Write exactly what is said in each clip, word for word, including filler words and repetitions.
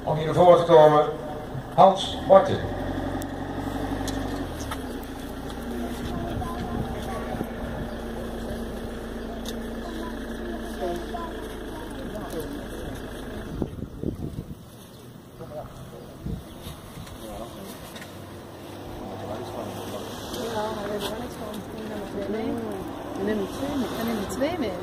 om hier naar voren te komen, Hans Martin. Nummer twee mee.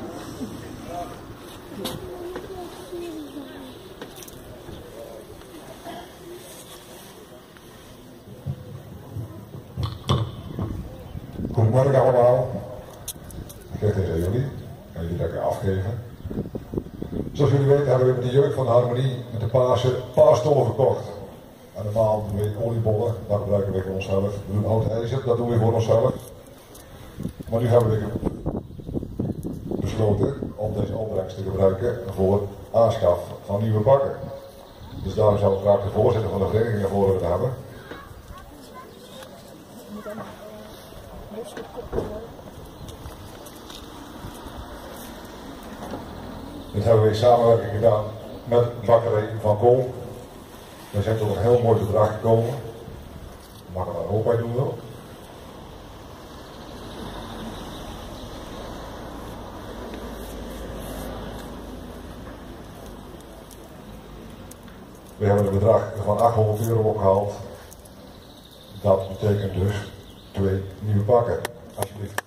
Goedemorgen allemaal. Ik geef deze aan jullie. Ga jullie lekker afgeven. Zoals jullie weten hebben we met de jeugd van de Harmonie met de Pasen paastollen verkocht. En normaal doen we oliebollen, daar gebruiken we voor onszelf. We doen hout ijzer, dat doen we voor onszelf. Maar nu hebben we besloten om deze opbrengst te gebruiken voor aanschaf van nieuwe bakken. Dus daarom zou ik graag de voorzitter van de vereniging naar voren willen hebben. Dit hebben we in samenwerking gedaan met bakkerij Van Kool. We zijn tot een heel mooi bedrag gekomen. Mag er daar ook bij doen wel. We hebben een bedrag van achthonderd euro opgehaald. Dat betekent dus twee nieuwe bakken. Alsjeblieft.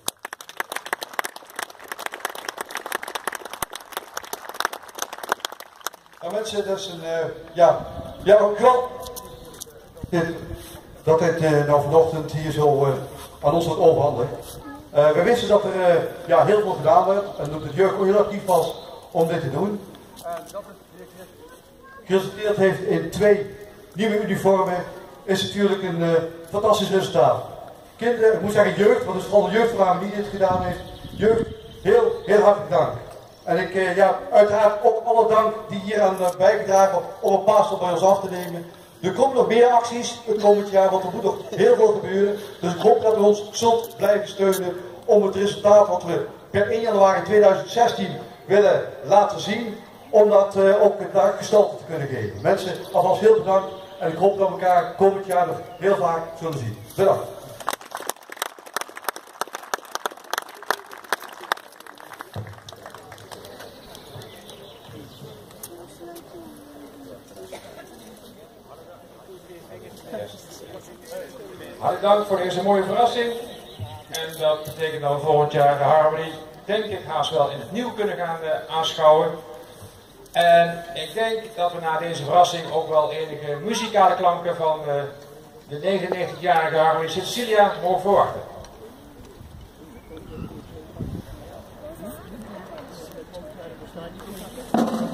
Nou mensen, dat is een, uh, ja, ja ook wel. Dit, dat dit uh, nou vanochtend hier zo uh, aan ons wordt overhandigd. Uh, we wisten dat er uh, ja, heel veel gedaan werd en dat het jeugd ook heel actief was om dit te doen. En dat het geresulteerd heeft in twee nieuwe uniformen is natuurlijk een uh, fantastisch resultaat. Kinderen, ik moet zeggen jeugd, want het is vooral de jeugdverhaal die dit gedaan heeft. Jeugd, heel, heel hartelijk dank. En ik, uh, ja, uiteraard ook alle dank die hier aan uh, bijgedragen om een paastel bij ons af te nemen. Er komen nog meer acties het komend jaar, want er moet nog heel veel gebeuren. Dus ik hoop dat u ons zult blijven steunen om het resultaat wat we per één januari tweeduizend zestien willen laten zien, om dat uh, ook daar gestalte te kunnen geven. Mensen, alvast heel bedankt en ik hoop dat we elkaar komend jaar nog heel vaak zullen zien. Bedankt. Hartelijk dank voor deze mooie verrassing. En dat betekent dat we volgend jaar de Harmony, denk ik, haast wel in het nieuw kunnen gaan uh, aanschouwen. En ik denk dat we na deze verrassing ook wel enige muzikale klanken van uh, de negenennegentigjarige Harmony Sint-Cecilia mogen verwachten. Thank you.